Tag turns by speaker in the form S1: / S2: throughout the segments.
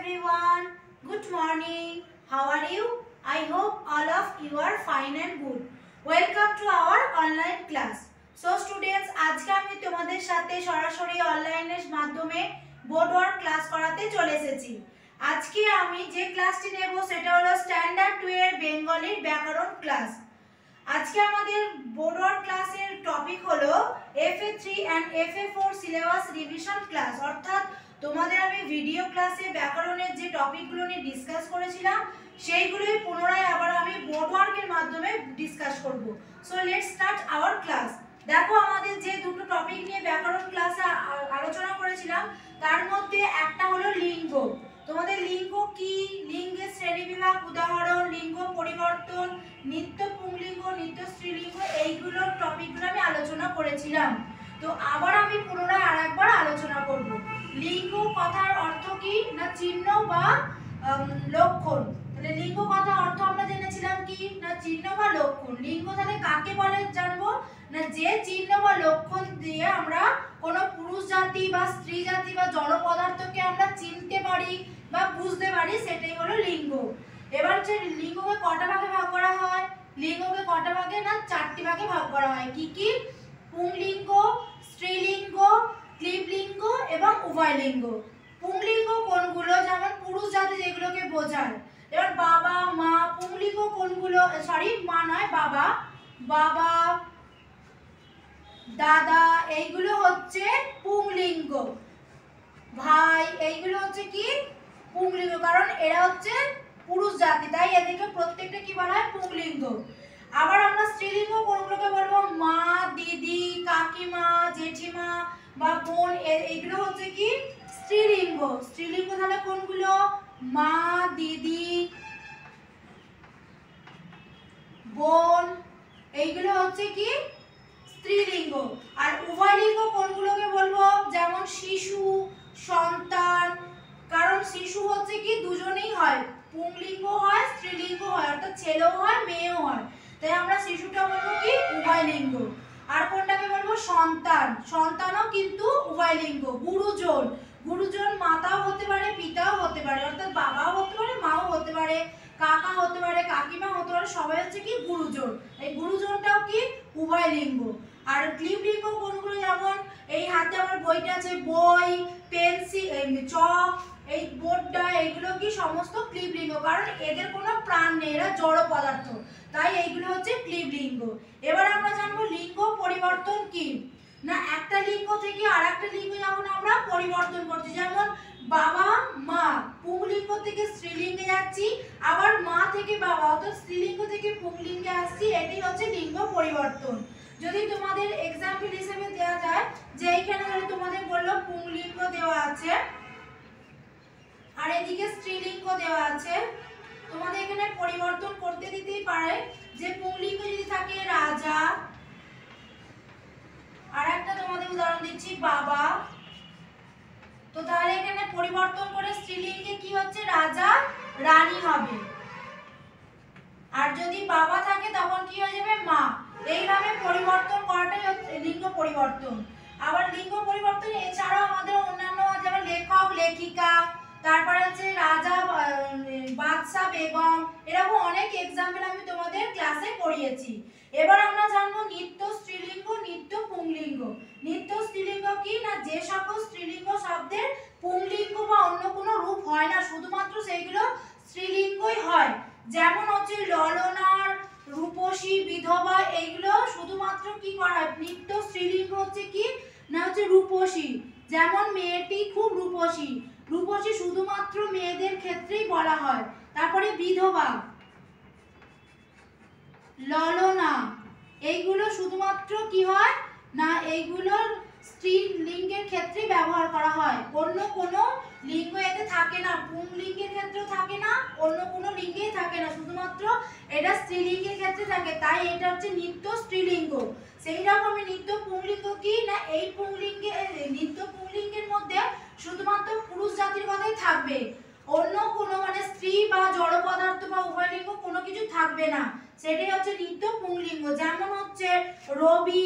S1: everyone. Good morning. How are you? I hope all of you are fine and good. Welcome to our online class. So students, আজকে আমি তোমাদের সাথে সরাসরি অনলাইনের মাধ্যমে board work class করাতে চলে এসেছি। আজকে আমি যে ক্লাসটি নেব সেটা হলো স্ট্যান্ডার্ড 2 এর বেঙ্গলির ব্যাকরণ ক্লাস। আজকে আমাদের বোর্ড ওয়ার্ক ক্লাসের টপিক হলো FA3 and FA4 syllabus revision class, অর্থাৎ তোমাদের আমি ভিডিও ক্লাসে ব্যাকরণের যে টপিকগুলো নিয়ে ডিসকাস করেছিলাম সেইগুলোই পুনরায় আবার আমি বোর্ড ওয়ার্কের মাধ্যমে ডিসকাস করব। So let's start our class. দেখো, আমাদের যে দুটো টপিক নিয়ে ব্যাকরণ ক্লাসে আলোচনা করেছিলাম তার মধ্যে একটা হলো লিঙ্গ। তোমাদের লিঙ্গ কি, লিঙ্গের শ্রেণীবিভাগ, উদাহরণ, লিঙ্গ পরিবর্তন, নিত্য পুংলিঙ্গ, নিত্য স্ত্রীলিঙ্গ, এইগুলো টপিকগুলো আমি আলোচনা করেছিলাম। তো আবার আমি পুনরায় আরেকবার আলোচনা করব। লিঙ্গ কথার অর্থ কি না চিহ্ন বা লক্ষণ। তাহলে লিঙ্গ কথার অর্থ আমরা জেনেছিলাম কি না চিহ্ন বা লক্ষণ। লিঙ্গ তাহলে কাকে বলে জানবো না যে চিহ্ন বা লক্ষণ দিয়ে আমরা কোনো পুরুষ জাতি বা স্ত্রী জাতি বা জড় পদার্থকে আমরা চিনতে পারি বা বুঝতে পারি, সেটাই হলো লিঙ্গ। এবার হচ্ছে লিঙ্গকে কটা ভাগে ভাগ করা হয়? লিঙ্গকে কটা ভাগে না 4টি ভাগে ভাগ করা হয়। কি কি? পুংলিঙ্গ, স্ত্রীলিঙ্গ, ক্লীবলিঙ্গ এবং উভয়লিঙ্গ। পুংলিঙ্গ কোনগুলো? যেমন পুরুষ জাতি যেগুলোকে বোঝায়। এবার বাবা, মা। পুংলিঙ্গ কোনগুলো? মা নয়, বাবা, বাবা, দাদা, এইগুলো হচ্ছে পুংলিঙ্গ। ভাই, এইগুলো হচ্ছে কি পুংলিঙ্গ, কারণ এরা হচ্ছে পুরুষ জাতি, তাই এদেরকে প্রত্যেকটা কি বলা হয়? পুংলিঙ্গ। আবার আমরা স্ত্রীলিঙ্গ কোনগুলোকে বলবো? মা, দিদি, কাকিমা, জেঠিমা বা বোন, এইগুলো হচ্ছে কি স্ত্রীলিঙ্গ। স্ত্রীলিঙ্গ তাহলে কোনগুলো? মা, দিদি, বোন, এইগুলো হচ্ছে কি স্ত্রীলিঙ্গ। আর উভয়লিঙ্গ কোনগুলোকে বলবো? যেমন শিশু, সন্তান, কারণ শিশু হচ্ছে কি দুজনেই হয়, পুংলিঙ্গ হয়, স্ত্রীলিঙ্গ হয়, অর্থাৎ ছেলেও হয় মেয়েও হয়, তাই আমরা শিশুটা বলবো কি উভয়লিঙ্গ। আর কোনটাকে বলবো? সন্তান। সন্তানও কিন্তু উভয়লিঙ্গ। গুরুজন, গুরুজন মাতাও হতে পারে, পিতাও হতে পারে, অর্থাৎ বাবাও হতে পারে, মাও হতে পারে, কাকা হতে পারে, কাকিমা হতে পারে, সবাই হচ্ছে কি গুরুজন। এই গুরুজনটাও কি উভয়লিঙ্গ। আর ক্লীবলিঙ্গ কোনগুলো? যেমন এই হাতে আমার বইটা আছে, বই, পেন্সিল, চক, এই বোর্ডটা, এইগুলো কি সমস্ত ক্লীবলিঙ্গ, কারণ এদের কোনো প্রাণ নেই, এরা জড় পদার্থ, তাই এইগুলো হচ্ছে ক্লীবলিঙ্গ। এবার আমরা জানবো লিঙ্গ পরিবর্তন কি না একটা লিঙ্গ থেকে আরেকটা লিঙ্গ যেমন আমরা পরিবর্তন করছি, যেমন বাবা, মা, পুংলিঙ্গ থেকে স্ত্রীলিঙ্গে যাচ্ছি, আবার মা থেকে বাবা অর্থাৎ স্ত্রীলিঙ্গ থেকে পুংলিঙ্গে আসছি, এটাই হচ্ছে লিঙ্গ পরিবর্তন। যদি তোমাদের एग्जांपल হিসেবে দেয়া যায় যে এইখানে ধরে তোমাদের বললো পুংলিঙ্গ দেওয়া আছে আর এদিকে স্ত্রীলিঙ্গ দেওয়া আছে, তোমাদের এখানে পরিবর্তন করতে দিতেই পারে যে পুংলিঙ্গ যদি থাকে রাজা, আর একটা তোমাদের উদাহরণ দিচ্ছি বাবা, তো তাহলে এখানে পরিবর্তন করে স্ত্রীলিঙ্গে কি হচ্ছে? রাজা, রানী হবে। আর যদি বাবা থাকে তখন কি হয়ে যাবে? মা। এইভাবে পরিবর্তন করাটাই হচ্ছে লিঙ্গ পরিবর্তন। আবার লিঙ্গ পরিবর্তন এছাড়াও আমাদের অন্যান্য যেমন লেখক, লেখিকা, তারপরে হচ্ছে রাজা, বাদশা, বেগম, এরকম অনেক एग्जांपल আমি তোমাদের ক্লাসে পড়িয়েছি। এবার আমরা জানবো নিত্য স্ত্রীলিঙ্গ, নিত্য পুংলিঙ্গ। নিত্য স্ত্রীলিঙ্গ কি না যে সকল স্ত্রীলিঙ্গ শব্দের পুংলিঙ্গ বা অন্য কোনো রূপ হয় না, শুধুমাত্র সেইগুলো স্ত্রীলিঙ্গই হয়। যেমন হচ্ছে ললনার, রূপসী, বিধবা, এইগুলো শুধুমাত্র কি করা হয়? নিত্য স্ত্রীলিঙ্গ হচ্ছে কি না হচ্ছে রূপসী, যেমন মেয়েটি খুব রূপসী, রূপসী শুধুমাত্র মেয়েদের ক্ষেত্রেই বলা হয়। তারপরে বিধবা, ললনা, এইগুলো শুধুমাত্র কি হয় না এইগুলোর স্ত্রীলিঙ্গের ক্ষেত্রে ব্যবহার করা হয়, অন্য কোনো লিঙ্গ এতে থাকে না, পুংলিঙ্গের ক্ষেত্রেও থাকে না, অন্য কোনো লিঙ্গেই থাকে না, শুধুমাত্র এটা স্ত্রীলিঙ্গের ক্ষেত্রে থাকে, তাই এটা হচ্ছে নিত্য স্ত্রীলিঙ্গ। সেই রকমই নিত্য পুংলিঙ্গ কি না এই পুংলিঙ্গে, নিত্য পুংলিঙ্গের মধ্যে শুধুমাত্র পুরুষ জাতির কথাই থাকবে, অন্য কোনো মানে স্ত্রী বা জড় পদার্থ বা উভয়লিঙ্গ কোনো কিছু থাকবে না, সেটাই হচ্ছে নিত্য পুংলিঙ্গ। যেমন হচ্ছে রবি,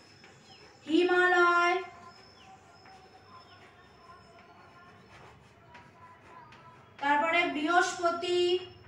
S1: হিমালয়, বৃহস্পতি,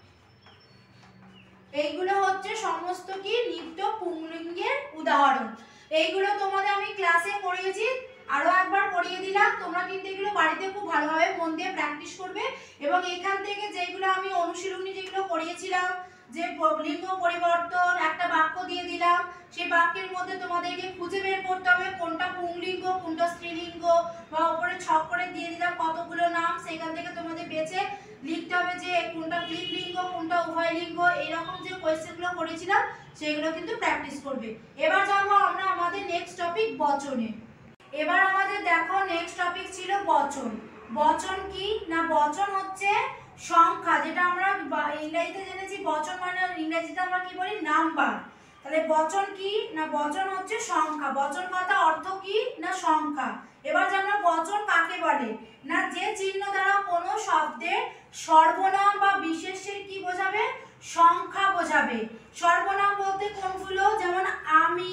S1: এইগুলো হচ্ছে সমস্ত কি নিত্য পুংলিঙ্গের উদাহরণ। এইগুলো তোমাদের আমি ক্লাসে পড়িয়েছি, আরো একবার পড়িয়ে দিলাম। তোমরা কিন্তু এগুলো বাড়িতে খুব ভালোভাবে মন দিয়ে প্র্যাকটিস করবে এবং এখান থেকে যেগুলো আমি অনুশীলনী যেগুলো পড়িয়েছিলাম, যে লিঙ্গ পরিবর্তন, একটা বাক্য দিয়ে দিলাম, সেই বাক্যের মধ্যে তোমাদেরকে খুঁজে বের করতে হবে কোনটা পুংলিঙ্গ কোনটা স্ত্রীলিঙ্গ, বা উপরে ছক করে দিয়ে দিলাম কতগুলো নাম, সেখান থেকে তোমাদের বেছে লিখতে হবে যে কোনটা ক্লিবলিঙ্গ কোনটা উভয়লিঙ্গ। এরকম যে কোয়েশ্চেনগুলো করেছিলাম সেগুলো কিন্তু প্র্যাকটিস করবে। এবার যাবো আমরা আমাদের নেক্সট টপিক বচনে। এবার আমাদের দেখো নেক্সট টপিক ছিল বচন। বচন কি না, বচন হচ্ছে সংখ্যা, যেটা আমরা ইংরেজিতে জেনেছি বচন মানে ইংরেজিতে আমরা কি বলি নাম্বার। তাহলে বচন কি না, বচন হচ্ছে সংখ্যা। বচন কথা অর্থ কি না সংখ্যা। এবার জানো বচন কাকে বলে না, যে চিহ্ন দ্বারা কোনো শব্দের সর্বনাম বা বিশেষ্যের কি বোঝাবে, সংখ্যা বোঝাবে। সর্বনাম বলতে কোনগুলো, যেমন আমি,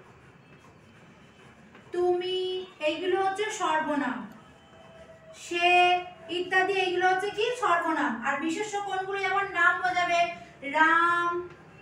S1: তুমি, এইগুলো হচ্ছে সর্বনাম, সে ইত্যাদি, এইগুলো হচ্ছে কি সর্বনাম। আর বিশেষ্য কোনগুলো, যেমন নাম বোঝাবে রাম,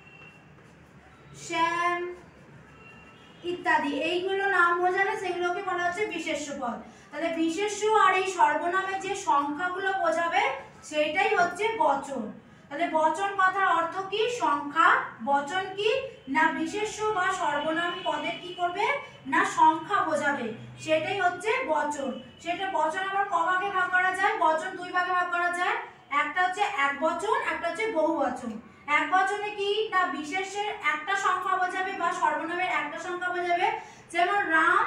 S1: শ্যাম ইত্যাদি, এইগুলো নাম বোঝালে সেগুলোকে বলা হচ্ছে বিশেষ্য পদ। তাহলে বিশেষ্য আর এই সর্বনামের যে সংখ্যাগুলো বোঝাবে সেটাই হচ্ছে বচন। তাহলে বচন কথার অর্থ কি সংখ্যা, বচন কি না বিশেষ্য বা সর্বনাম পদের কি করবে না সংখ্যা বোঝাবে, সেটাই হচ্ছে বচন। সেটা বচন আবার ক ভাগে ভাগ করা যায়, বচন দুই ভাগে ভাগ করা যায়, একটা হচ্ছে একবচন, একটা হচ্ছে বহুবচন। একবচনে কি না বিশেষ্যের একটা সংখ্যা বোঝাবে বা সর্বনামের একটা সংখ্যা বোঝাবে, যেমন রাম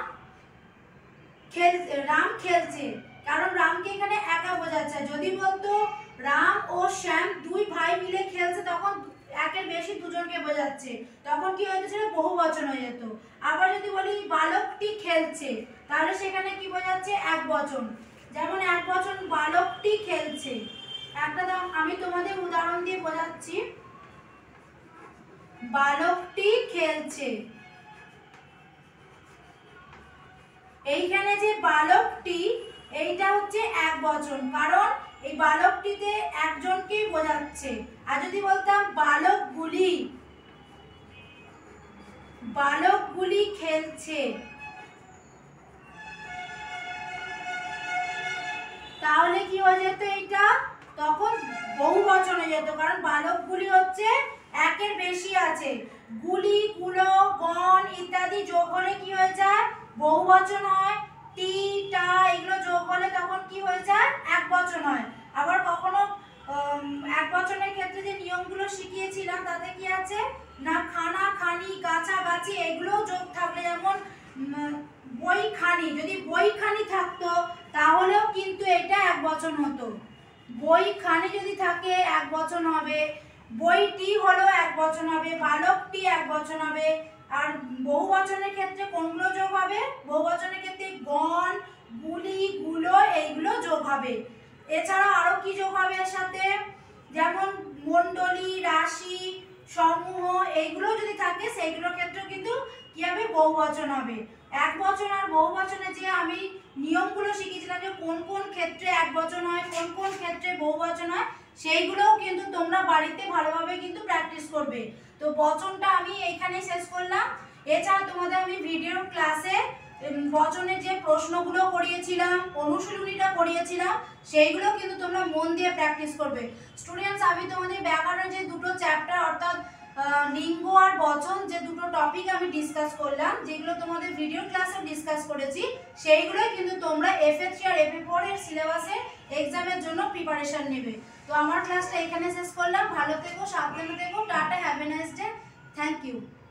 S1: খেলছে, কারণ রামকে এখানে একা বোঝাচ্ছে। যদি বলতো রাম ও শ্যাম দুই ভাই মিলে খেলছে, তখন একের বেশি দুজনকে বোঝাচ্ছে, তখন কি হতো সেটা বহুবচন হয়ে যেত। আবার যদি বলি বালকটি খেলছে, তাহলে সেখানে কি বোঝাচ্ছে একবচন, যেমন একবচন বালকটি খেলছে। একটা আমি তোমাদের উদাহরণ দিয়ে বোঝাচ্ছি, বালকটি খেলছে, এইখানে যে বালকটি এইটা হচ্ছে একবচন, কারণ এই বালকটিতে একজনকে বোঝাচ্ছে। আর যদি বলতাম বালকগুলি খেলছে, তাহলে কি হয়ে যেত, এইটা তখন বহুবচন হয়ে যেত, কারণ বালকগুলি হচ্ছে একের বেশি আছে, গুলি গুলো গণ ইত্যাদি যোগ হলে কি হয়ে যায় বহুবচন হয়, টি টা এগুলো যোগ হলে তখন কি হয়ে যায় একবচন হয়। আবার কখনো একবচনের ক্ষেত্রে যে নিয়মগুলো শিখিয়েছিলাম তাতে কি আছে না খানা খানি গাছা গাছি এগুলো যোগ থাকলে, যেমন বইখানি, যদি বইখানি থাকতো তাহলেও কিন্তু এটা একবচন হতো, বইখানি যদি থাকে একবচন হবে, বইটি হলো একবচন হবে, বালকটি একবচন হবে। আর বহুবচনের ক্ষেত্রে কোনগুলো যোগ হবে, বহুবচনের ক্ষেত্রে গণ গুলি গুলো এইগুলো যোগ হবে। এছাড়া আরো কি যোগ হবে এর সাথে, যেমন মণ্ডলী রাশি সমূহ এইগুলো যদি থাকে সেইগুলোর ক্ষেত্রে কিন্তু কি হবে বহুবচন হবে। একবচন আর বহুবচনে যে আমি নিয়মগুলো শিখিয়েছিলাম যে কোন কোন ক্ষেত্রে একবচন হয় কোন কোন ক্ষেত্রে বহুবচন হয়, সেইগুলোও কিন্তু তোমরা বাড়িতে ভালোভাবে কিন্তু প্র্যাকটিস করবে। তো বচনটা আমি এইখানে শেষ করলাম। এছাড়া তোমাদের আমি ভিডিও ক্লাসে বচনের যে প্রশ্নগুলো করিয়েছিলাম, অনুশীলনীটা করিয়েছিলাম, সেইগুলো কিন্তু তোমরা মন দিয়ে প্র্যাকটিস করবে। স্টুডেন্টস, আমি তোমাদের ব্যাকরণের যে দুটো চ্যাপ্টার অর্থাৎ লিঙ্গ আর বচন যে দুটো টপিক আমি ডিসকাস করলাম, যেগুলো তোমাদের ভিডিও ক্লাসে ডিসকাস করেছি, সেইগুলোই কিন্তু তোমরা FA3 আর FA4 এর সিলেবাসে এক্সামের জন্য প্রিপারেশন নেবে। তো আমার ক্লাসটা এখানে শেষ করলাম। ভালো থেকো, সাবধানে থেকো, tata, have a nice day, thank you.